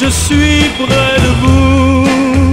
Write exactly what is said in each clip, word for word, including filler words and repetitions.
je suis près de vous,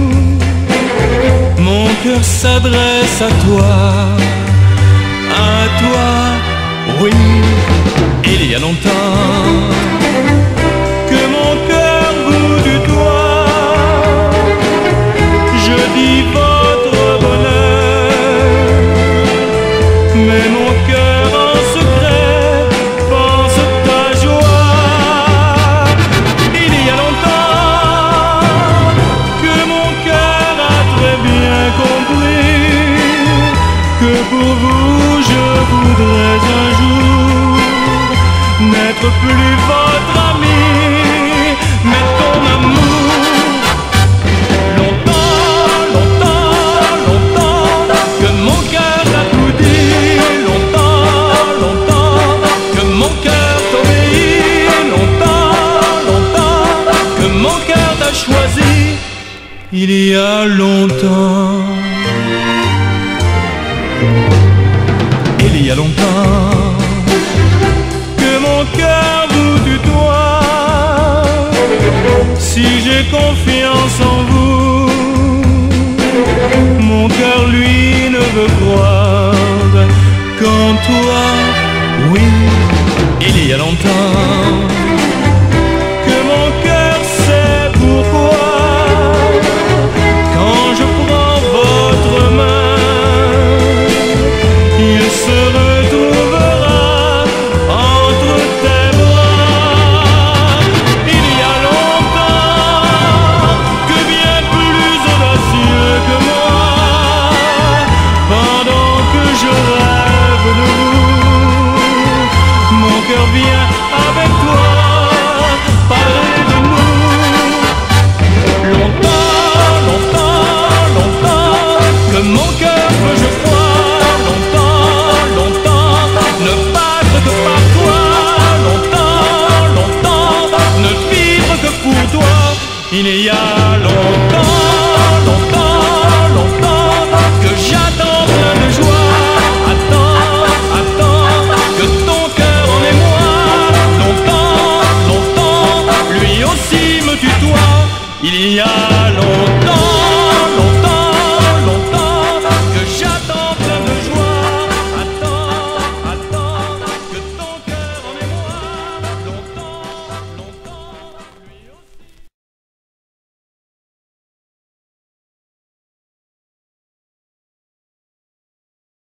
mon cœur s'adresse à toi, à toi, oui. Il y a longtemps que mon cœur vous tutoie, je dis votre bonheur, mais mon cœur en secret pense ta joie. Il y a longtemps que mon cœur a très bien compris que pour vous je voudrais un jour n'être plus votre ami, mais ton amour. Longtemps, longtemps, longtemps que mon cœur t'a tout dit, longtemps, longtemps que mon cœur t'obéit, longtemps, longtemps que mon cœur t'a choisi. Il y a longtemps, il y a longtemps que mon cœur vous tutoie. Si j'ai confiance en vous, mon cœur lui ne veut croire qu'en toi, oui. Il y a longtemps que mon cœur sait pourquoi, quand je prends votre main, il se retrouvera entre tes bras. Il y a longtemps que bien plus audacieux que moi, pendant que je rêve de vous, mon cœur vient avec toi parler de nous. Longtemps, longtemps, longtemps que mon cœur que je crois, longtemps, longtemps ne battre que par toi, longtemps, longtemps ne vivre que pour toi. Il y a longtemps, longtemps, longtemps que j'attends plein de joie, attends, attends que ton cœur en émoi, longtemps, longtemps lui aussi me tutoie. Il y a longtemps